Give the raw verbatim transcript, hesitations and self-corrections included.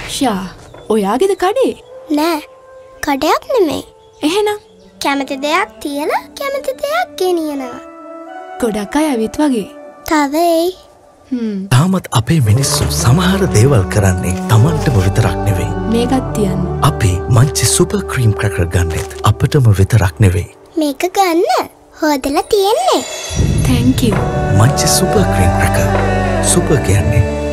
ආශා, ඔයාගේද කඩේ? නෑ, කඩයක් නෙමෙයි. එහෙනම් කැමති දෙයක් තියලා කැමති දෙයක් ගෙනියනවා. ගොඩක් අය ඇවිත් වගේ. තව එයි. හ්ම්. තාමත් අපේ මිනිස්සු සමහර දේවල් කරන්නේ Tamanටම විතරක් නෙවෙයි. මේකත් තියන්න. අපි Munchee සුපර් ක්‍රීම් ක්‍රැකර් ගන්නෙත් අපටම විතරක් නෙවෙයි. මේක ගන්න හොදලා තියෙන්නේ. Thank you. Munchee super cream cracker. Super කියන්නේ